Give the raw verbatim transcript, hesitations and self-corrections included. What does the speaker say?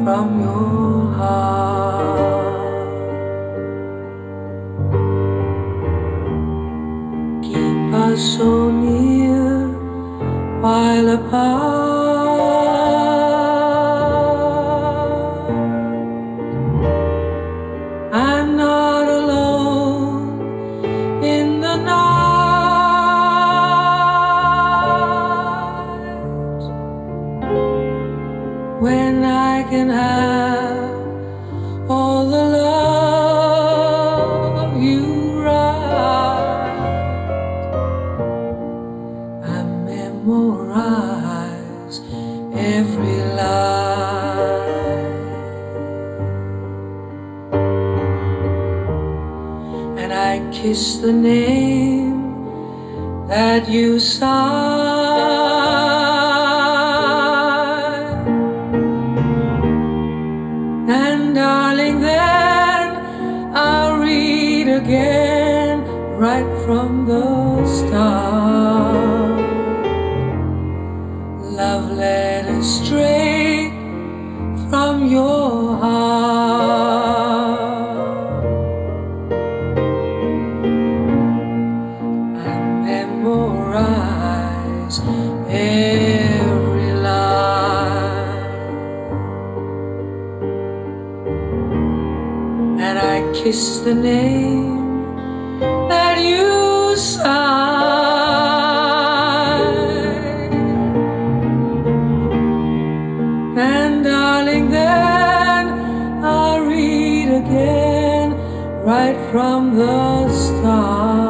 from your heart. Keep us so near while apart. I'm not alone in the night when I can have all the love you write. I memorize every line, and I kiss the name that you sign. And darling, then I'll read again right from the start. Love letters straight from your heart. I memorize every line, and I kiss the name that you sign. And darling, then I'll read again right from the start.